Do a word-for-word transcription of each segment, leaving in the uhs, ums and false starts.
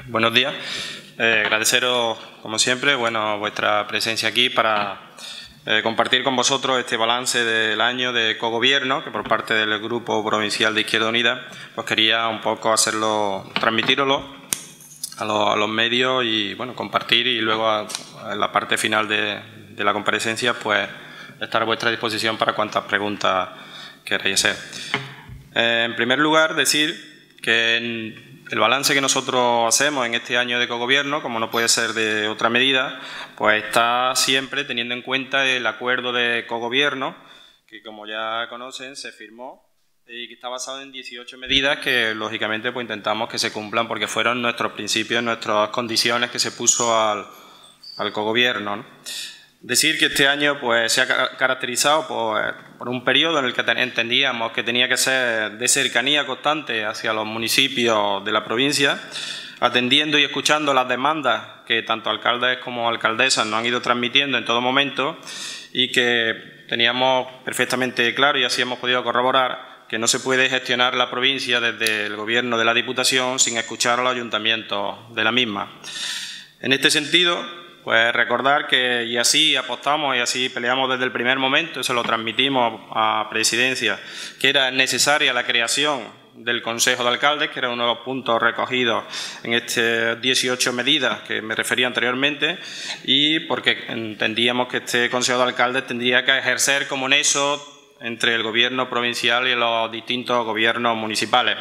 Buenos días. Eh, agradeceros, como siempre, bueno, vuestra presencia aquí para eh, compartir con vosotros este balance del año de cogobierno, que por parte del Grupo Provincial de Izquierda Unida, pues quería un poco hacerlo, transmitíroslo a, lo, a los medios y, bueno, compartir y luego a, a la parte final de, de la comparecencia, pues estar a vuestra disposición para cuantas preguntas queráis hacer. Eh, en primer lugar, decir que en, el balance que nosotros hacemos en este año de cogobierno, como no puede ser de otra medida, pues está siempre teniendo en cuenta el acuerdo de cogobierno, que como ya conocen se firmó y que está basado en dieciocho medidas que lógicamente pues intentamos que se cumplan porque fueron nuestros principios, nuestras condiciones que se puso al, al cogobierno, ¿no? Decir que este año pues, se ha caracterizado por, por un periodo en el que entendíamos que tenía que ser de cercanía constante hacia los municipios de la provincia, atendiendo y escuchando las demandas que tanto alcaldes como alcaldesas nos han ido transmitiendo en todo momento y que teníamos perfectamente claro y así hemos podido corroborar que no se puede gestionar la provincia desde el gobierno de la Diputación sin escuchar a los ayuntamientos de la misma. En este sentido, pues recordar que, y así apostamos y así peleamos desde el primer momento, eso lo transmitimos a Presidencia, que era necesaria la creación del Consejo de Alcaldes, que era uno de los puntos recogidos en estas dieciocho medidas que me refería anteriormente, y porque entendíamos que este Consejo de Alcaldes tendría que ejercer como nexo entre el Gobierno provincial y los distintos gobiernos municipales.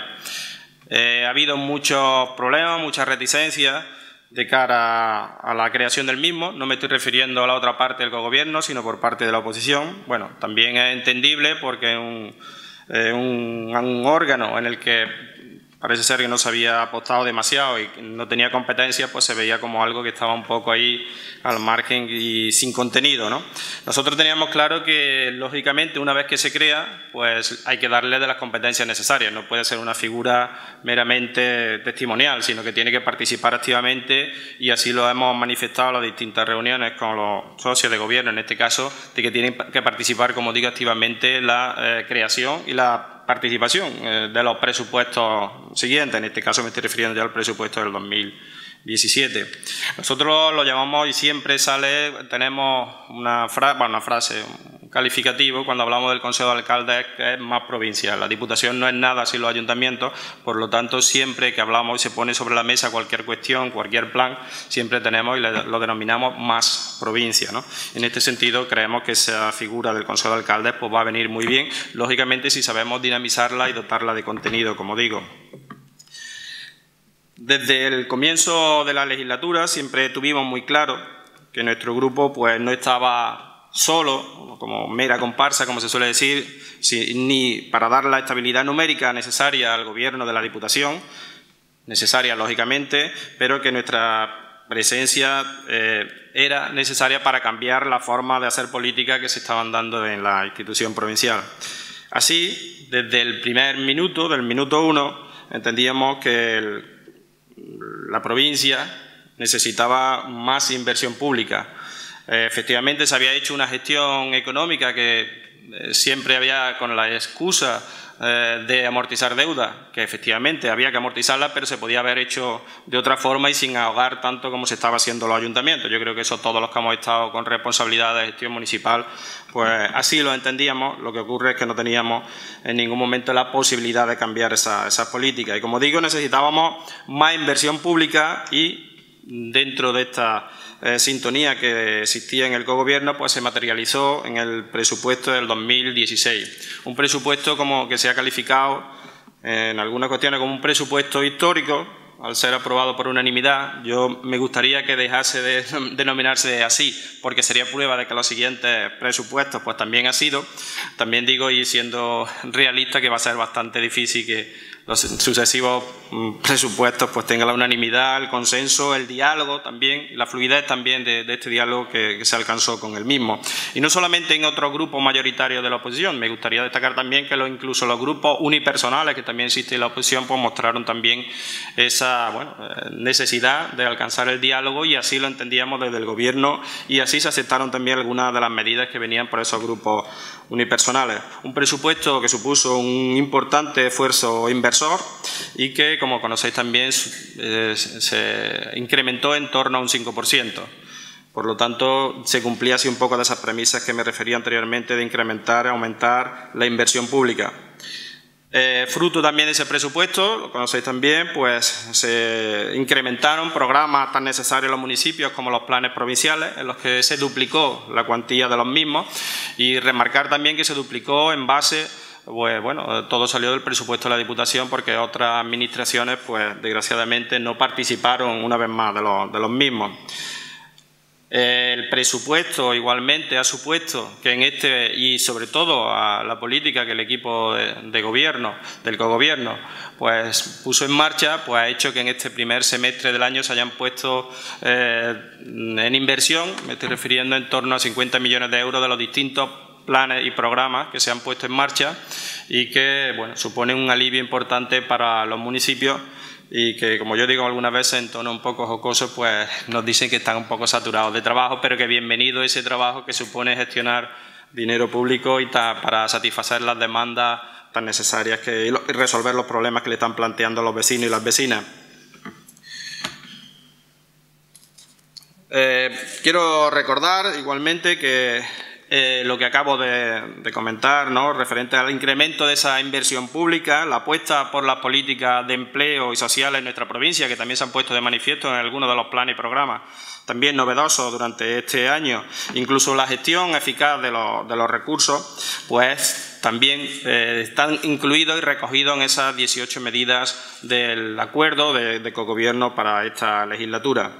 Eh, ha habido muchos problemas, muchas reticencias de cara a la creación del mismo. No me estoy refiriendo a la otra parte del cogobierno, sino por parte de la oposición. Bueno, también es entendible porque es un, eh, un, un órgano en el que parece ser que no se había apostado demasiado y no tenía competencia, pues se veía como algo que estaba un poco ahí al margen y sin contenido, ¿no? Nosotros teníamos claro que, lógicamente, una vez que se crea, pues hay que darle de las competencias necesarias. No puede ser una figura meramente testimonial, sino que tiene que participar activamente y así lo hemos manifestado en las distintas reuniones con los socios de gobierno, en este caso, de que tienen que participar, como digo, activamente en la eh, creación y la participación eh, de los presupuestos siguientes. En este caso me estoy refiriendo ya al presupuesto del dos mil diecisiete. Nosotros lo llamamos, y siempre sale, tenemos una, fra bueno, una frase, un calificativo cuando hablamos del Consejo de Alcaldes, que es más provincial. La Diputación no es nada sin los ayuntamientos, por lo tanto siempre que hablamos y se pone sobre la mesa cualquier cuestión, cualquier plan, siempre tenemos y lo denominamos más provincia, ¿no? En este sentido creemos que esa figura del Consejo de Alcaldes pues, va a venir muy bien, lógicamente si sabemos dinamizarla y dotarla de contenido, como digo. Desde el comienzo de la legislatura siempre tuvimos muy claro que nuestro grupo pues, no estaba solo, como mera comparsa, como se suele decir, ni para dar la estabilidad numérica necesaria al Gobierno de la Diputación, necesaria lógicamente, pero que nuestra presencia eh, era necesaria para cambiar la forma de hacer política que se estaban dando en la institución provincial. Así, desde el primer minuto, del minuto uno, entendíamos que el la provincia necesitaba más inversión pública. Eh, efectivamente, se había hecho una gestión económica que eh, siempre había con la excusa eh, de amortizar deuda, que efectivamente había que amortizarla, pero se podía haber hecho de otra forma y sin ahogar tanto como se estaba haciendo los ayuntamientos. Yo creo que eso todos los que hemos estado con responsabilidad de gestión municipal, pues así lo entendíamos. Lo que ocurre es que no teníamos en ningún momento la posibilidad de cambiar esa, esa política. Y como digo, necesitábamos más inversión pública y dentro de esta eh, sintonía que existía en el cogobierno, pues se materializó en el presupuesto del dos mil dieciséis. Un presupuesto como que se ha calificado eh, en algunas cuestiones como un presupuesto histórico, al ser aprobado por unanimidad. Yo me gustaría que dejase de denominarse así, porque sería prueba de que los siguientes presupuestos pues también ha sido. También digo, y siendo realista, que va a ser bastante difícil que los sucesivos presupuestos pues tengan la unanimidad, el consenso, el diálogo también, la fluidez también de, de este diálogo que, que se alcanzó con el mismo. Y no solamente en otros grupos mayoritarios de la oposición, me gustaría destacar también que lo, incluso los grupos unipersonales que también existen en la oposición pues mostraron también esa bueno, necesidad de alcanzar el diálogo y así lo entendíamos desde el Gobierno y así se aceptaron también algunas de las medidas que venían por esos grupos unipersonales. Un presupuesto que supuso un importante esfuerzo inversor inversor y que, como conocéis también, eh, se incrementó en torno a un cinco por ciento. Por lo tanto, se cumplía así un poco de esas premisas que me refería anteriormente de incrementar, aumentar la inversión pública. Eh, fruto también de ese presupuesto, lo conocéis también, pues se incrementaron programas tan necesarios en los municipios como los planes provinciales, en los que se duplicó la cuantía de los mismos, y remarcar también que se duplicó en base, pues bueno, todo salió del presupuesto de la Diputación porque otras administraciones, pues desgraciadamente, no participaron una vez más de los, de los mismos. El presupuesto igualmente ha supuesto que en este, y sobre todo a la política que el equipo de, de gobierno, del cogobierno, pues puso en marcha, pues ha hecho que en este primer semestre del año se hayan puesto eh, en inversión, me estoy refiriendo en torno a cincuenta millones de euros de los distintos planes y programas que se han puesto en marcha y que, bueno, suponen un alivio importante para los municipios y que, como yo digo algunas veces en tono un poco jocoso, pues nos dicen que están un poco saturados de trabajo, pero que bienvenido ese trabajo que supone gestionar dinero público y ta, para satisfacer las demandas tan necesarias que, y resolver los problemas que le están planteando los vecinos y las vecinas. Eh, quiero recordar igualmente que Eh, lo que acabo de, de comentar, ¿no?, referente al incremento de esa inversión pública, la apuesta por las políticas de empleo y sociales en nuestra provincia, que también se han puesto de manifiesto en algunos de los planes y programas, también novedosos durante este año, incluso la gestión eficaz de los, de los recursos, pues también eh, están incluidos y recogidos en esas dieciocho medidas del acuerdo de, de cogobierno para esta legislatura.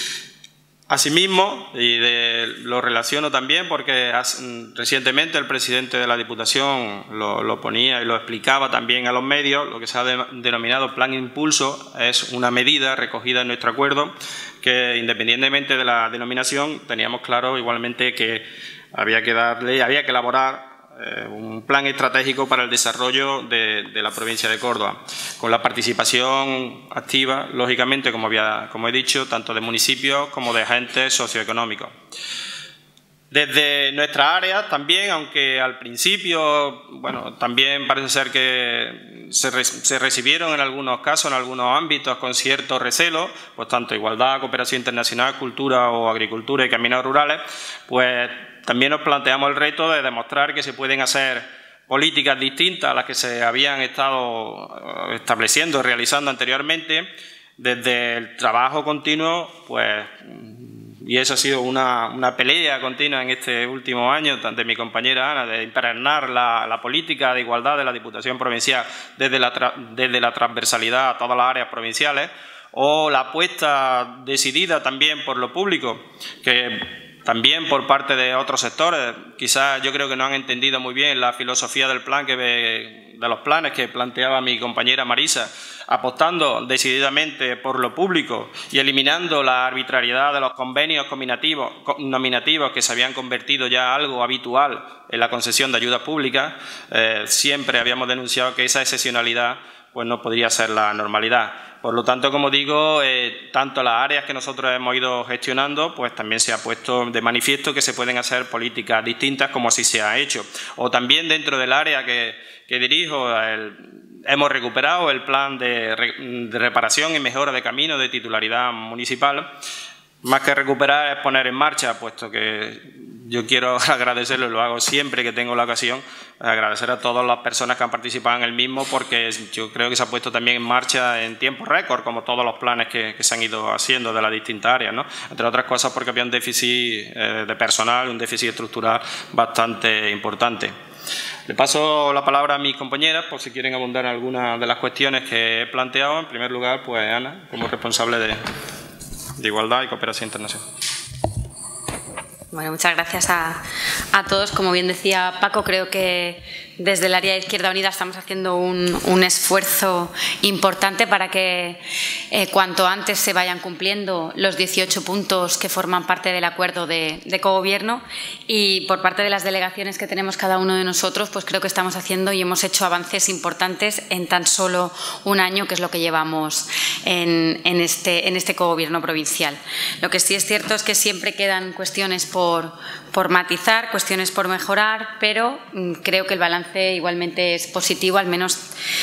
Asimismo, y de, lo relaciono también porque has, recientemente el presidente de la Diputación lo, lo ponía y lo explicaba también a los medios, lo que se ha de, denominado Plan Impulso es una medida recogida en nuestro acuerdo que, independientemente de la denominación, teníamos claro igualmente que había que darle, había que elaborar un plan estratégico para el desarrollo de, de la provincia de Córdoba, con la participación activa, lógicamente, como, había, como he dicho, tanto de municipios como de agentes socioeconómicos. Desde nuestra área también, aunque al principio, bueno, también parece ser que se, re, se recibieron en algunos casos, en algunos ámbitos, con cierto recelo, pues tanto igualdad, cooperación internacional, cultura o agricultura y caminos rurales, pues también nos planteamos el reto de demostrar que se pueden hacer políticas distintas a las que se habían estado estableciendo, realizando anteriormente, desde el trabajo continuo, pues, y eso ha sido una, una pelea continua en este último año de mi compañera Ana, de impregnar la, la política de igualdad de la Diputación Provincial desde la, tra, desde la transversalidad a todas las áreas provinciales, o la apuesta decidida también por lo público, que también por parte de otros sectores, quizás yo creo que no han entendido muy bien la filosofía del plan que ve, de los planes que planteaba mi compañera Marisa, apostando decididamente por lo público y eliminando la arbitrariedad de los convenios nominativos, nominativos que se habían convertido ya en algo habitual en la concesión de ayudas públicas. Eh, siempre habíamos denunciado que esa excepcionalidad pues no podría ser la normalidad. Por lo tanto, como digo, eh, tanto las áreas que nosotros hemos ido gestionando, pues también se ha puesto de manifiesto que se pueden hacer políticas distintas como así se ha hecho. O también dentro del área que, que dirijo, el, hemos recuperado el plan de, re, de reparación y mejora de caminos de titularidad municipal. Más que recuperar es poner en marcha, puesto que yo quiero agradecerlo, lo hago siempre que tengo la ocasión, agradecer a todas las personas que han participado en el mismo, porque yo creo que se ha puesto también en marcha en tiempo récord, como todos los planes que, que se han ido haciendo de las distintas áreas, ¿no? Entre otras cosas porque había un déficit eh, de personal, un déficit estructural bastante importante. Le paso la palabra a mis compañeras por si quieren abundar en algunas de las cuestiones que he planteado. En primer lugar, pues Ana, como responsable de, de Igualdad y Cooperación Internacional. Bueno, muchas gracias a, a todos. Como bien decía Paco, creo que desde el área de Izquierda Unida estamos haciendo un, un esfuerzo importante para que eh, cuanto antes se vayan cumpliendo los dieciocho puntos que forman parte del acuerdo de, de cogobierno, y por parte de las delegaciones que tenemos cada uno de nosotros, pues creo que estamos haciendo y hemos hecho avances importantes en tan solo un año, que es lo que llevamos en, en, este, en este cogobierno provincial. Lo que sí es cierto es que siempre quedan cuestiones por por, por matizar, cuestiones por mejorar, pero creo que el balance igualmente es positivo, al menos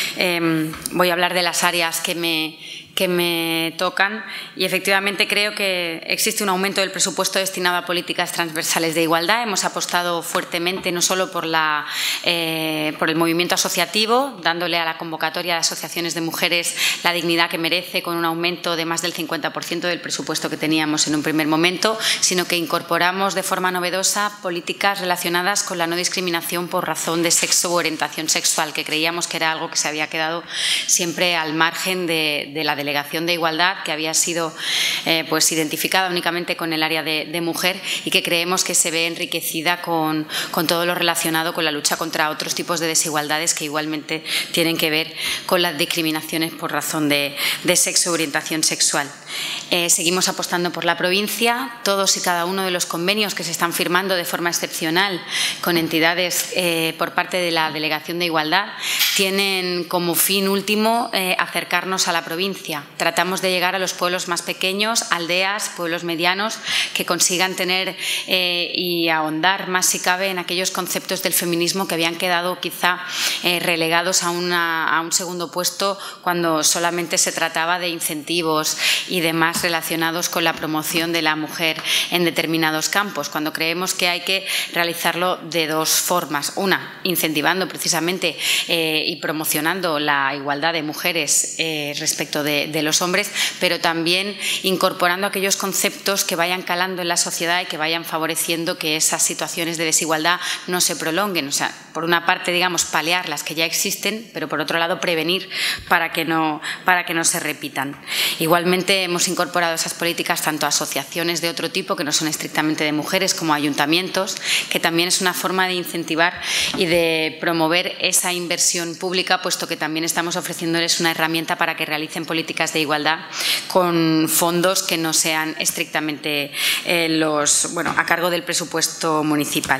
eh, voy a hablar de las áreas que me, que me tocan y efectivamente creo que existe un aumento del presupuesto destinado a políticas transversales de igualdad. Hemos apostado fuertemente no solo por, la, eh, por el movimiento asociativo, dándole a la convocatoria de asociaciones de mujeres la dignidad que merece con un aumento de más del cincuenta por ciento del presupuesto que teníamos en un primer momento, sino que incorporamos de forma novedosa políticas relacionadas con la no discriminación por razón de sexo u orientación sexual, que creíamos que era algo que se había quedado siempre al margen de, de la Delegación de Igualdad, que había sido eh, pues identificada únicamente con el área de, de mujer y que creemos que se ve enriquecida con, con todo lo relacionado con la lucha contra otros tipos de desigualdades que igualmente tienen que ver con las discriminaciones por razón de, de sexo o orientación sexual. Eh, seguimos apostando por la provincia. Todos y cada uno de los convenios que se están firmando de forma excepcional con entidades eh, por parte de la Delegación de Igualdad tienen como fin último eh, acercarnos a la provincia. Tratamos de llegar a los pueblos más pequeños, aldeas, pueblos medianos, que consigan tener eh, y ahondar más si cabe en aquellos conceptos del feminismo que habían quedado quizá eh, relegados a, una, a un segundo puesto cuando solamente se trataba de incentivos y demás relacionados con la promoción de la mujer en determinados campos, cuando creemos que hay que realizarlo de dos formas. Una, incentivando precisamente eh, y promocionando la igualdad de mujeres eh, respecto de, de los hombres, pero también incorporando aquellos conceptos que vayan calando en la sociedad y que vayan favoreciendo que esas situaciones de desigualdad no se prolonguen. O sea, por una parte, digamos, paliar las que ya existen, pero por otro lado prevenir para que no, para que no se repitan. Igualmente hemos incorporado esas políticas tanto a asociaciones de otro tipo que no son estrictamente de mujeres como a ayuntamientos, que también es una forma de incentivar y de promover esa inversión pública, puesto que también estamos ofreciéndoles una herramienta para que realicen políticas de igualdad con fondos que no sean estrictamente eh, los, bueno, a cargo del presupuesto municipal.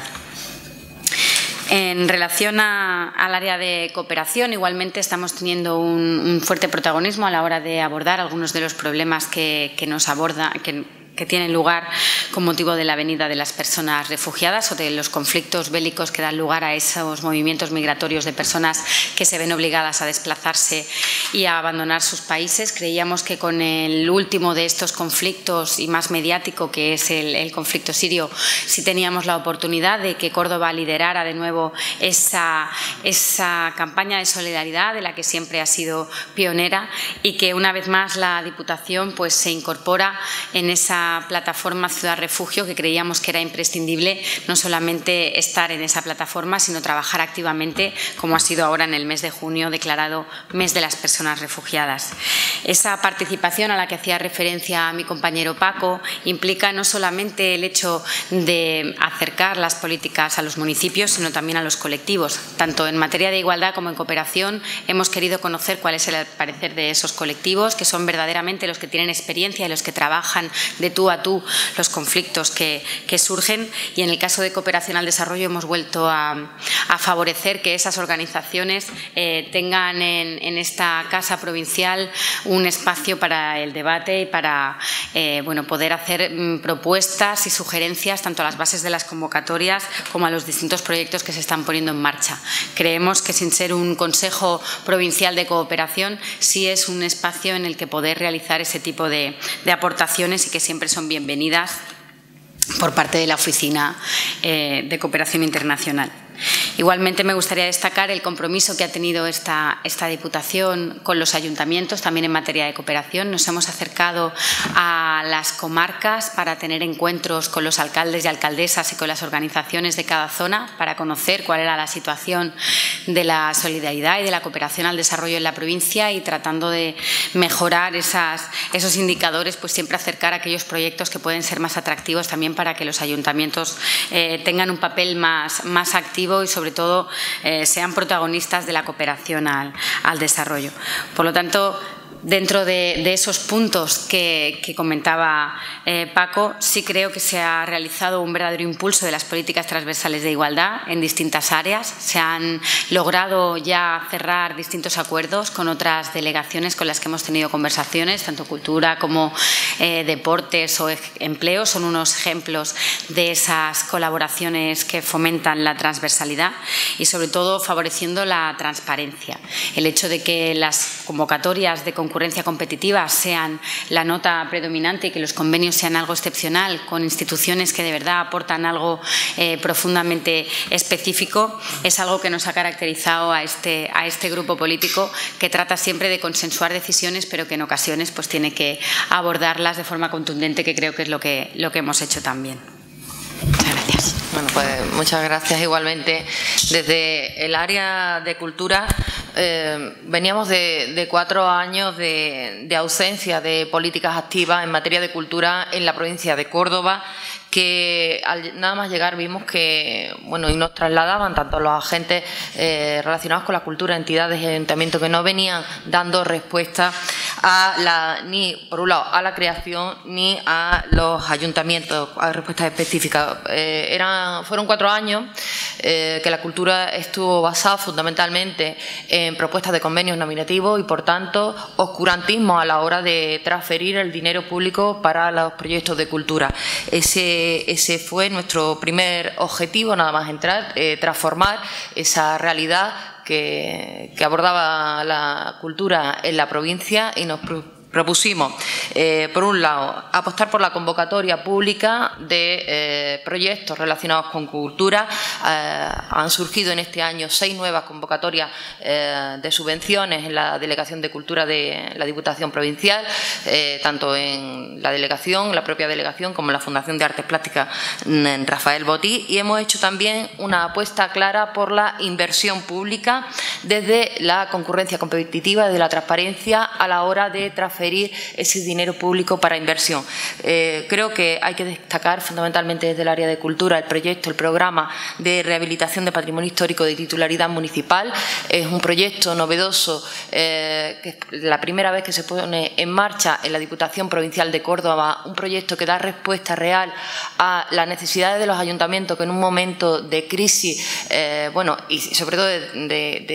En relación a, al área de cooperación, igualmente estamos teniendo un, un fuerte protagonismo a la hora de abordar algunos de los problemas que, que nos aborda, que, que tienen lugar con motivo de la venida de las personas refugiadas o de los conflictos bélicos que dan lugar a esos movimientos migratorios de personas que se ven obligadas a desplazarse y a abandonar sus países. Creíamos que con el último de estos conflictos y más mediático, que es el, el conflicto sirio, sí teníamos la oportunidad de que Córdoba liderara de nuevo esa, esa campaña de solidaridad de la que siempre ha sido pionera y que una vez más la Diputación pues, se incorpora en esa plataforma Ciudad Refugio, que creíamos que era imprescindible no solamente estar en esa plataforma, sino trabajar activamente, como ha sido ahora en el mes de junio declarado Mes de las Personas Refugiadas. Esa participación a la que hacía referencia mi compañero Paco implica no solamente el hecho de acercar las políticas a los municipios, sino también a los colectivos. Tanto en materia de igualdad como en cooperación hemos querido conocer cuál es el parecer de esos colectivos, que son verdaderamente los que tienen experiencia y los que trabajan de tú a tú los conflictos que, que surgen, y en el caso de cooperación al desarrollo hemos vuelto a, a favorecer que esas organizaciones eh, tengan en, en esta casa provincial un espacio para el debate y para eh, bueno, poder hacer mm, propuestas y sugerencias tanto a las bases de las convocatorias como a los distintos proyectos que se están poniendo en marcha. Creemos que sin ser un Consejo Provincial de Cooperación sí es un espacio en el que poder realizar ese tipo de, de aportaciones y que siempre son bienvenidas por parte de la Oficina eh, de Cooperación Internacional. Igualmente me gustaría destacar el compromiso que ha tenido esta, esta Diputación con los ayuntamientos, también en materia de cooperación. Nos hemos acercado a las comarcas para tener encuentros con los alcaldes y alcaldesas y con las organizaciones de cada zona para conocer cuál era la situación de la solidaridad y de la cooperación al desarrollo en la provincia, y tratando de mejorar esas, esos indicadores, pues siempre acercar a aquellos proyectos que pueden ser más atractivos también para que los ayuntamientos eh, tengan un papel más, más activo y sobre todo eh, sean protagonistas de la cooperación al, al desarrollo. Por lo tanto, dentro de, de esos puntos que, que comentaba eh, Paco, sí creo que se ha realizado un verdadero impulso de las políticas transversales de igualdad en distintas áreas. Se han logrado ya cerrar distintos acuerdos con otras delegaciones con las que hemos tenido conversaciones, tanto cultura como eh, deportes o empleo. Son unos ejemplos de esas colaboraciones que fomentan la transversalidad y, sobre todo, favoreciendo la transparencia. El hecho de que las convocatorias de concurrencia competitiva sean la nota predominante y que los convenios sean algo excepcional con instituciones que de verdad aportan algo eh, profundamente específico es algo que nos ha caracterizado a este, a este grupo político, que trata siempre de consensuar decisiones, pero que en ocasiones pues, tiene que abordarlas de forma contundente, que creo que es lo que, lo que hemos hecho también. Muchas gracias. Bueno, pues muchas gracias igualmente. Desde el área de cultura eh, veníamos de, de cuatro años de, de ausencia de políticas activas en materia de cultura en la provincia de Córdoba, que al nada más llegar vimos que, bueno, y nos trasladaban tanto los agentes eh, relacionados con la cultura, entidades y ayuntamientos, que no venían dando respuesta a la, ni, por un lado, a la creación ni a los ayuntamientos, a respuestas específicas. Eh, eran, fueron cuatro años eh, que la cultura estuvo basada fundamentalmente en propuestas de convenios nominativos y, por tanto, oscurantismo a la hora de transferir el dinero público para los proyectos de cultura. Ese Ese fue nuestro primer objetivo, nada más entrar, eh, transformar esa realidad que, que abordaba la cultura en la provincia, y nos propusimos, eh, por un lado, apostar por la convocatoria pública de eh, proyectos relacionados con cultura. Eh, han surgido en este año seis nuevas convocatorias eh, de subvenciones en la Delegación de Cultura de la Diputación Provincial, eh, tanto en la delegación, la propia delegación, como en la Fundación de Artes Plásticas en Rafael Botí, y hemos hecho también una apuesta clara por la inversión pública desde la concurrencia competitiva, de la transparencia a la hora de transferir ese dinero público para inversión. Eh, creo que hay que destacar fundamentalmente desde el área de cultura el proyecto, el programa de rehabilitación de patrimonio histórico de titularidad municipal. Es un proyecto novedoso, eh, que es la primera vez que se pone en marcha en la Diputación Provincial de Córdoba, un proyecto que da respuesta real a las necesidades de los ayuntamientos, que en un momento de crisis, eh, bueno, y sobre todo de, de,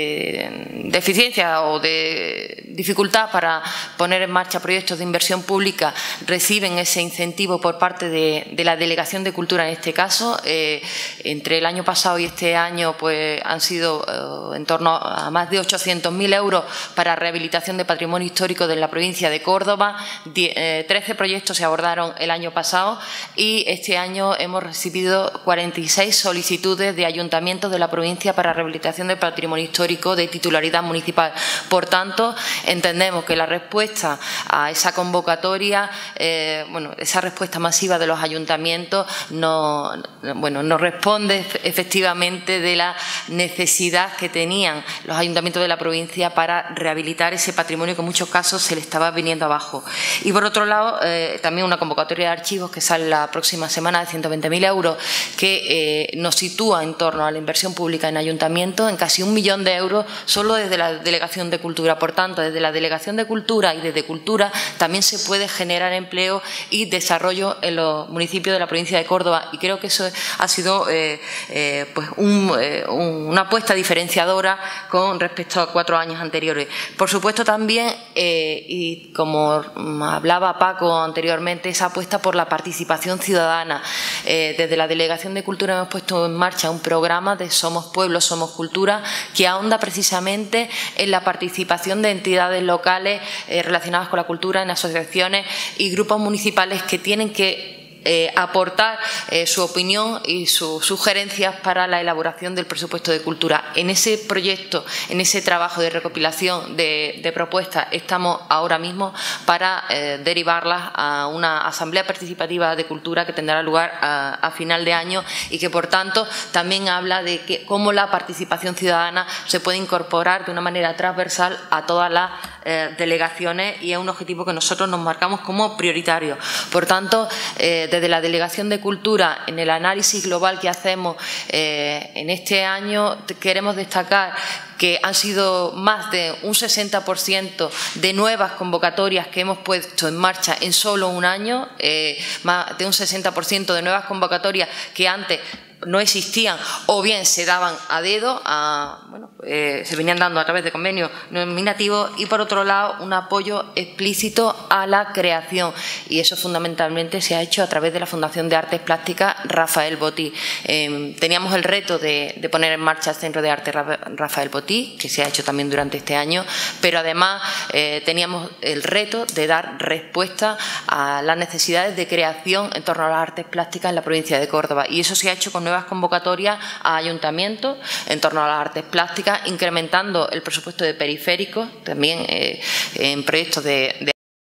de, de eficiencia o de dificultad para poner en marcha proyectos de inversión pública, reciben ese incentivo por parte de, de la Delegación de Cultura en este caso. Eh, entre el año pasado y este año pues han sido eh, en torno a más de ochocientos mil euros para rehabilitación de patrimonio histórico de la provincia de Córdoba. Die, eh, trece proyectos se abordaron el año pasado y este año hemos recibido cuarenta y seis solicitudes de ayuntamientos de la provincia para rehabilitación de patrimonio histórico de titularidad municipal. Por tanto, entendemos que la respuesta a esa convocatoria, eh, bueno, esa respuesta masiva de los ayuntamientos no, bueno, no responde efectivamente de la necesidad que tenían los ayuntamientos de la provincia para rehabilitar ese patrimonio que en muchos casos se le estaba viniendo abajo. Y por otro lado, eh, también una convocatoria de archivos que sale la próxima semana de ciento veinte mil euros, que eh, nos sitúa en torno a la inversión pública en ayuntamientos en casi un millón de euros solo desde la Delegación de Cultura. Por tanto, desde la Delegación de Cultura y desde Cultura también se puede generar empleo y desarrollo en los municipios de la provincia de Córdoba, y creo que eso ha sido eh, eh, pues un, eh, un, una apuesta diferenciadora con respecto a cuatro años anteriores. Por supuesto también, eh, y como hablaba Paco anteriormente, esa apuesta por la participación ciudadana. Eh, desde la Delegación de Cultura hemos puesto en marcha un programa de Somos Pueblo, Somos Cultura, que ahonda precisamente en la participación de entidades locales eh, relacionadas con la cultura, en asociaciones y grupos municipales que tienen que Eh, aportar eh, su opinión y sus sugerencias para la elaboración del presupuesto de cultura. En ese proyecto, en ese trabajo de recopilación de, de propuestas, estamos ahora mismo para eh, derivarlas a una asamblea participativa de cultura que tendrá lugar a, a final de año, y que por tanto también habla de que, cómo la participación ciudadana se puede incorporar de una manera transversal a todas las eh, delegaciones y es un objetivo que nosotros nos marcamos como prioritario. Por tanto, eh, desde la Delegación de Cultura, en el análisis global que hacemos eh, en este año, queremos destacar que han sido más de un sesenta por ciento de nuevas convocatorias que hemos puesto en marcha en solo un año, eh, más de un sesenta por ciento de nuevas convocatorias que antes no existían o bien se daban a dedo, a, bueno, eh, se venían dando a través de convenios nominativos, y por otro lado un apoyo explícito a la creación, y eso fundamentalmente se ha hecho a través de la Fundación de Artes Plásticas Rafael Botí. Eh, teníamos el reto de, de poner en marcha el Centro de Arte Rafael Botí, que se ha hecho también durante este año, pero además eh, teníamos el reto de dar respuesta a las necesidades de creación en torno a las artes plásticas en la provincia de Córdoba, y eso se ha hecho con nuevas convocatorias a ayuntamientos en torno a las artes plásticas, incrementando el presupuesto de periféricos, también eh, en proyectos de, de